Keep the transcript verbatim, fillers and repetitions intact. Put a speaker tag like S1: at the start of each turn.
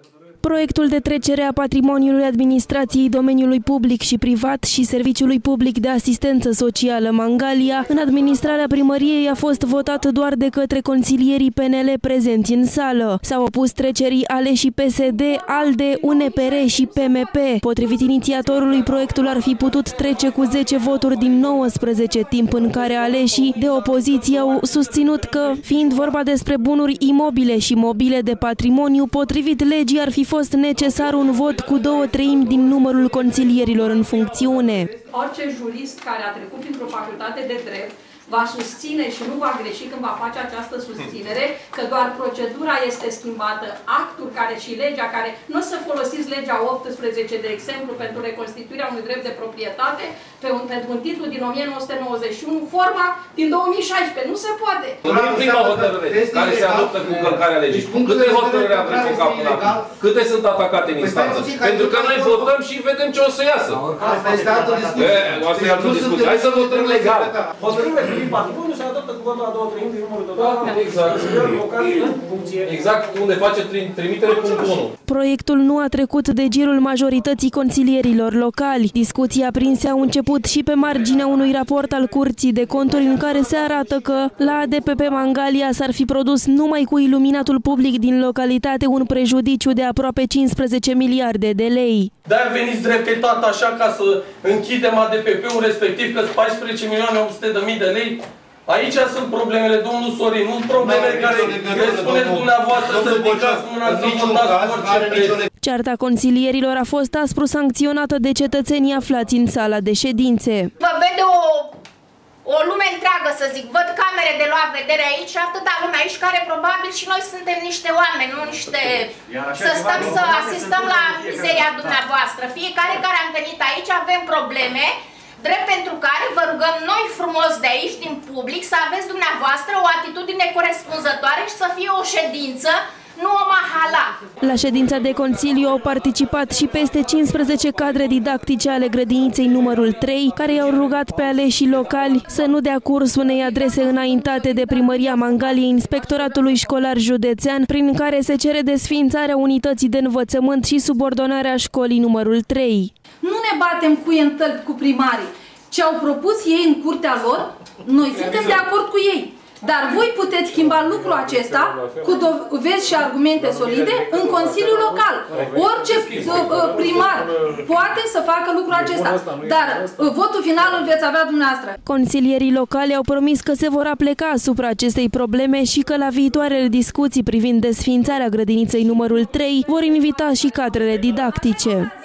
S1: Proiectul de trecere a patrimoniului administrației domeniului public și privat și Serviciului Public de Asistență Socială Mangalia în administrarea primăriei a fost votat doar de către consilierii P N L prezenți în sală. S-au opus trecerii aleșii P S D, ALDE, U N P R și P M P. Potrivit inițiatorului, proiectul ar fi putut trece cu zece voturi din nouăsprezece, timp în care aleșii de opoziție au susținut că, fiind vorba despre bunuri imobile și mobile de patrimoniu, potrivit legii ar fi fost necesar un vot cu două treimi din numărul consilierilor în funcțiune.
S2: Orice jurist care a trecut printr-o facultate de drept va susține și nu va greși când va face această susținere că doar procedura este schimbată, actul care și legea care, nu o să folosiți legea optsprezece, de exemplu, pentru reconstituirea unui drept de proprietate pe un, pentru un titlu din o mie nouă sute nouăzeci și unu, forma din două mii șaisprezece. Nu se poate.
S3: Nu e prima hotărâre care se adoptă cu încălcarea legii. Câte hotărâri am trecut ca până acum? Câte sunt atacate în instanță? Pentru că noi votăm și vedem ce o să iasă.
S4: Asta este altă discuție.
S3: Asta e altă discuție. Hai să votăm legal.
S5: Patrimoniul se adoptă cu votul a două treimi din numărul total.
S3: Exact. Exact, unde face trimitere punctul unu.
S1: Proiectul nu a trecut de girul majorității consilierilor locali. Discuții aprinse au început și pe marginea unui raport al Curții de Conturi în care se arată că la A D P P Mangalia s-ar fi produs numai cu iluminatul public din localitate un prejudiciu de aproape cincisprezece miliarde de lei.
S5: Dar veniți repetat așa ca să închidem A D P P-ul respectiv că sunt paisprezece milioane opt sute de mii de lei? Aici sunt problemele, domnul Sorin, nu probleme care le spuneți dumneavoastră să ridicați mâna să votați orice preț.
S1: Cearta consilierilor a fost aspru sancționată de cetățenii aflați în sala de ședințe.
S6: Vă vede o, o lume întreagă, să zic. Văd camere de luat vedere aici și atâta lume aici, care probabil și noi suntem niște oameni, nu niște... Să stăm să asistăm la mizeria dumneavoastră. Fiecare care am venit aici avem probleme, drept pentru care vă rugăm noi frumos de aici, din public, să aveți dumneavoastră o atitudine corespunzătoare și să fie o ședință, nu o mahala.
S1: La ședința de consiliu au participat și peste cincisprezece cadre didactice ale grădiniței numărul trei, care i-au rugat pe aleșii locali să nu dea curs unei adrese înaintate de Primăria Mangaliei Inspectoratului Școlar Județean, prin care se cere desființarea unității de învățământ și subordonarea școlii numărul trei.
S2: Nu ne batem cuie în tălpi cu primarii. Ce au propus ei în curtea lor, noi suntem de acord cu ei. Dar voi puteți schimba lucrul acesta cu dovezi și argumente solide în Consiliul Local. Orice primar poate să facă lucrul acesta, dar votul final îl veți avea dumneavoastră.
S1: Consilierii locali au promis că se vor apleca asupra acestei probleme și că la viitoarele discuții privind desființarea grădiniței numărul trei vor invita și cadrele didactice.